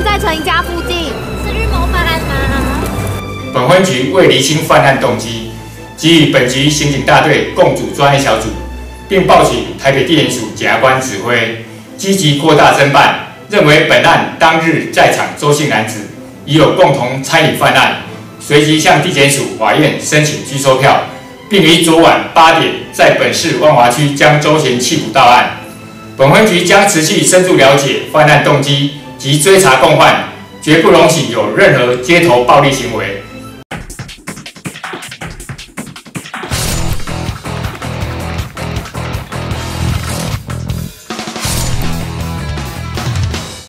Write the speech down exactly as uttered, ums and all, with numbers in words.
在陈怡家附近，是预谋犯案吗？ 本分局为厘清犯案动机，给予本局刑警大队共组专案小组，并报请台北地检署检察官指挥，积极扩大侦办，认为本案当日在场周姓男子已有共同参与犯案，随即向地检署法院申请拘收票，并于昨晚八点在本市万华区将周贤弃捕到案。本分局将持续深入了解犯案动机及追查共犯，绝不容许有任何街头暴力行为。